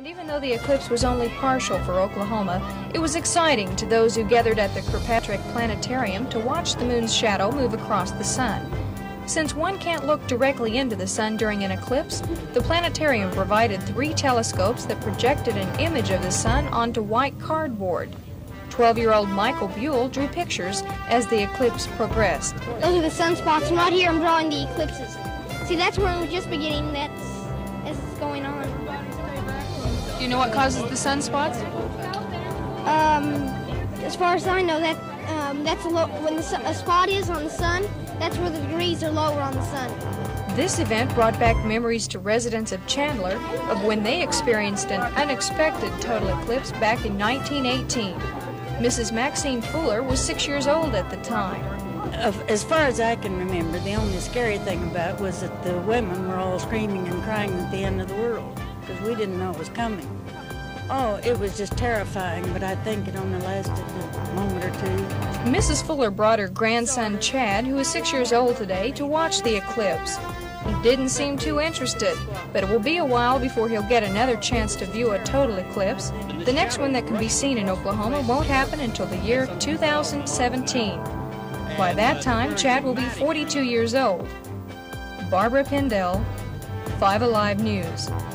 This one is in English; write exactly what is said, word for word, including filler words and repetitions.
And even though the eclipse was only partial for Oklahoma, it was exciting to those who gathered at the Kirkpatrick Planetarium to watch the moon's shadow move across the sun. Since one can't look directly into the sun during an eclipse, the planetarium provided three telescopes that projected an image of the sun onto white cardboard. twelve-year-old Michael Buell drew pictures as the eclipse progressed. Those are the sunspots, and right here I'm drawing the eclipses. See, that's where it was just beginning, that's as it's going on. Do you know what causes the sunspots? Um, as far as I know, that um, that's a low, when the sun, a spot is on the sun, that's where the degrees are lower on the sun. This event brought back memories to residents of Chandler of when they experienced an unexpected total eclipse back in nineteen eighteen. Missus Maxine Fuller was six years old at the time. As far as I can remember, the only scary thing about it was that the women were all screaming and crying at the end of the world, because we didn't know it was coming. Oh, it was just terrifying, but I think it only lasted a moment or two. Missus Fuller brought her grandson Chad, who is six years old today, to watch the eclipse. He didn't seem too interested, but it will be a while before he'll get another chance to view a total eclipse. The next one that can be seen in Oklahoma won't happen until the year two thousand seventeen. By that time, Chad will be forty-two years old. Barbara Pindell, Five Alive News.